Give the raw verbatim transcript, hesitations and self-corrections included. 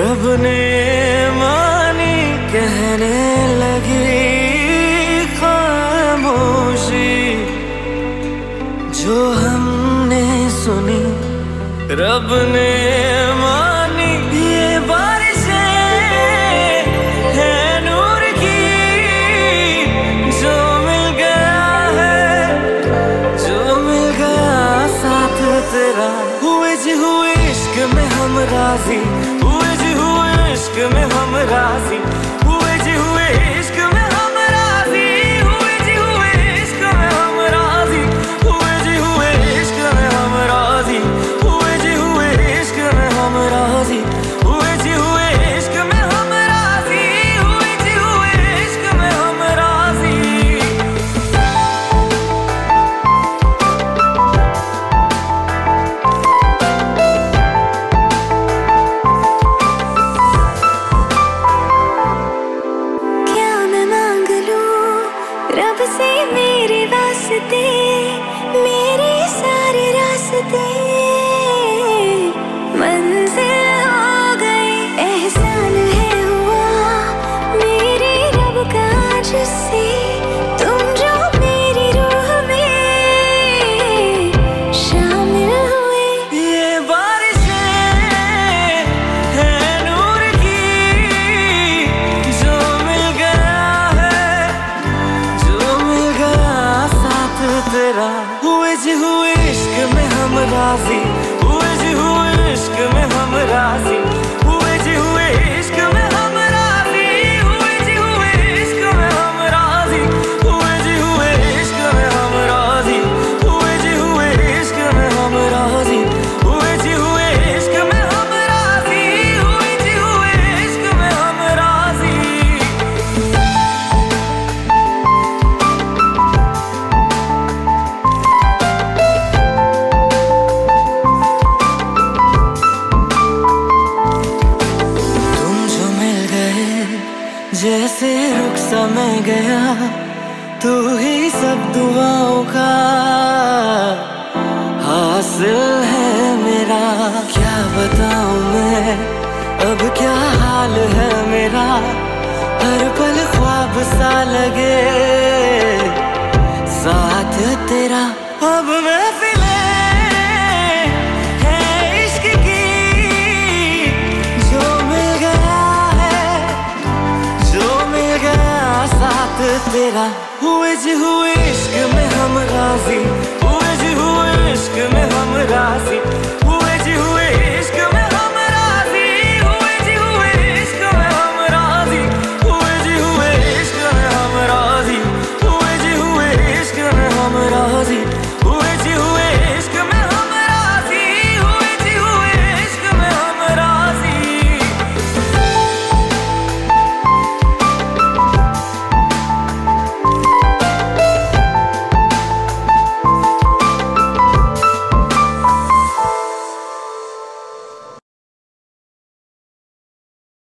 रब ने मानी कहने लगी खामोशी, जो हमने सुनी रब ने मानी। ये बारिशें है नूर की, जो मिल गया है, जो मिल गया साथ तेरा। हुए जी हुए इश्क में हम राजी, हुए जी हुए इश्क में हम राजी, हुए जी हुए इश्क में हम राजी, हुए जी हुए इश्क में हम राजी, हुए जी हुए इश्क में हम राजी, हुए जी हुए इश्क में हम राजी, हुए जी हुए इश्क में हम राजी, हुए जी हुए इश्क में हम राजी। रब से मेरे वास्ते, मेरे सारे रास्ते मंजिल हो गए। एहसान है हुआ मेरे रब का जिससे, तुम जो मेरी रूह में शामिल हुए। ये बारिशें है नूर की, जो मिल गया है, जो मिल गया साथ तेरा। हुए जी हुए इश्क में हम राजी, हुए जी हुए इश्क में हम राजी, हुए जी हुए इश्क में हम राजी, हुए जी हुए इश्क में हम राजी, हुए जी हुए इश्क में हम राजी, हुए जी हुए इश्क में हम राजी, हुए जी हुए इश्क में हम राजी, हुए जी हुए इश्क में हम राजी। जैसे रुख समय गया, तू ही सब दुआओं का हासिल है मेरा। क्या बताऊं मैं अब क्या हाल है मेरा, हर पल ख्वाब सा लगे साथ तेरा। अब महफिलें है इश्क की, जो मिल गया है, जो मिल गया साथ तेरा। हुए जी हुए इश्क में हम राजी, हुए जी हुए इश्क में हम राजी,